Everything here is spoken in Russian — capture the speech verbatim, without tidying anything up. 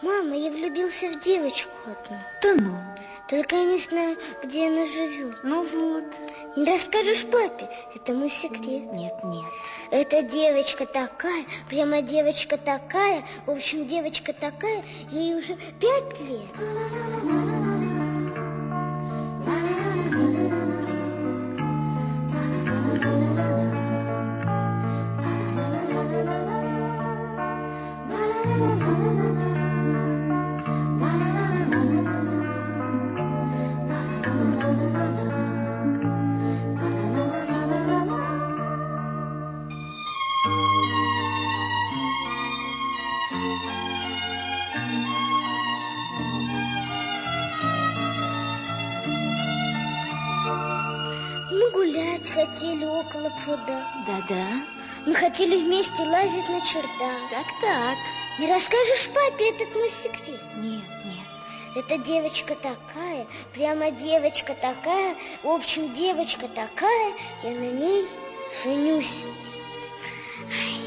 Мама, я влюбился в девочку одну. Да ну? Только я не знаю, где она живет. Ну вот. Не расскажешь папе? Это мой секрет. Нет, нет. Эта девочка такая, прямо девочка такая. В общем, девочка такая, ей уже пять лет. Мы гулять хотели около пруда. Да-да. Мы хотели вместе лазить на чердак. Так-так. Не расскажешь папе этот мой секрет? Нет, нет. Эта девочка такая, прямо девочка такая. В общем, девочка такая, я на ней женюсь. Ай.